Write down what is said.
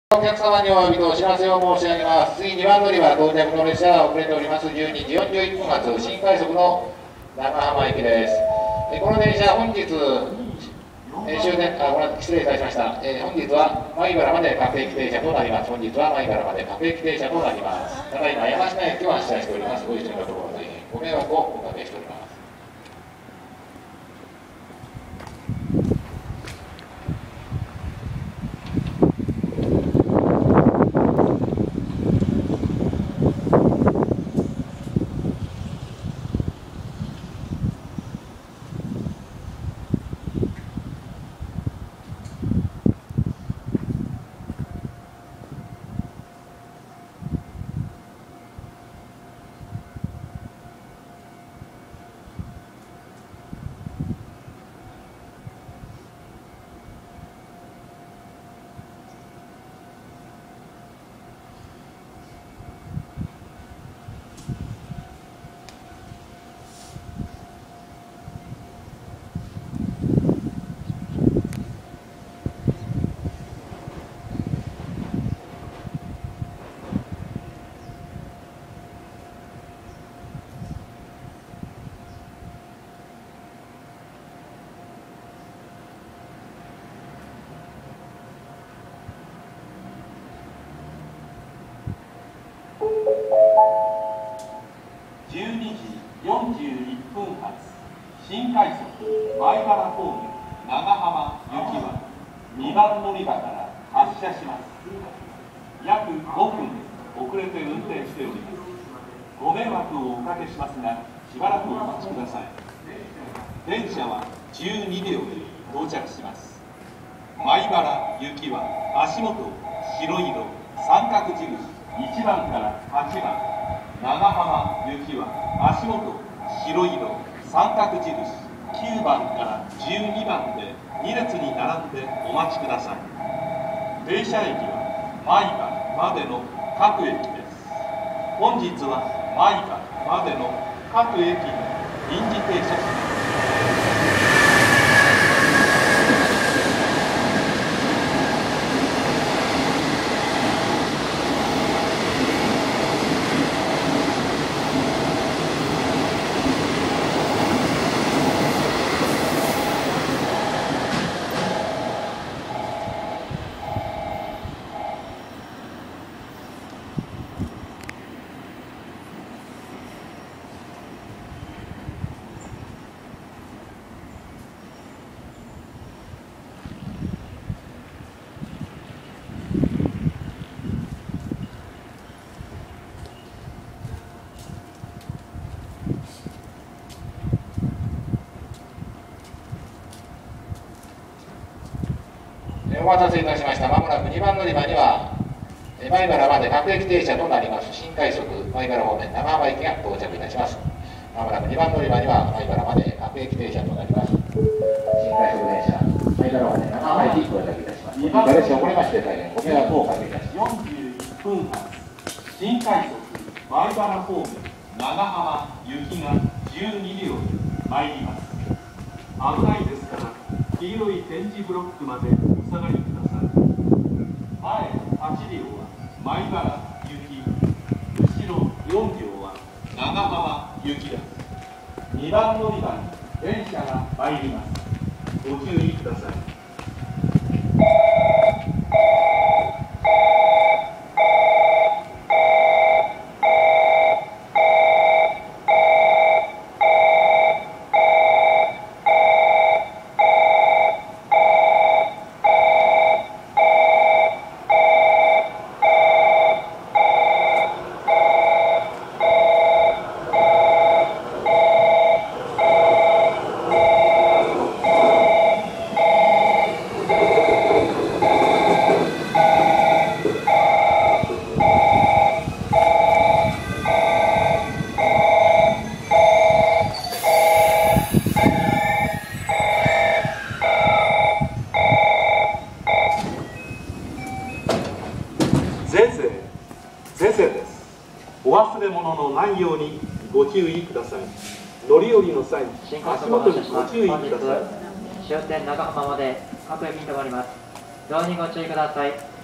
お客様にお詫びとお知らせを申し上げます。次2番乗りは到着の列車が遅れております。12時41分発新快速の長浜駅です。この電車、本日、失礼いたしました。本日は米原まで各駅停車となります。本日は米原まで各駅停車となります。ただいま山科駅を発車しております。ご一緒のところ大変ご迷惑をおかけしております。 12時41分発新快速米原方面長浜行きは2番乗り場から発車します。約5分遅れて運転しております。ご迷惑をおかけしますがしばらくお待ちください。電車は12秒で到着します。米原行きは足元白色三角印1番から8番、長浜行きは足元白色三角印9番から12番で2列に並んでお待ちください。停車駅は米原までの各駅です。本日は米原までの各駅に臨時停車します。 お待たせいたしました。まもなく2番乗り場には米原まで各駅停車となります新快速米原方面長浜駅が到着いたします。まもなく2番乗り場には米原まで各駅停車となります新快速電車米原まで長浜駅到着いたします。2番列車遅れまして大変ご迷惑をおかけいたします。 41分発新快速米原方面長浜行きが12両で参ります。危ないですから黄色い点字ブロックまでお下がりください。前8両は米原行き、後ろ4両は長浜行きです。2番乗り場に電車が参ります。ご注意ください。先生です。お忘れ物のないようにご注意ください。乗り降りの際、足元にご注意ください。 終点長浜まで各駅に停まります。どうにご注意ください。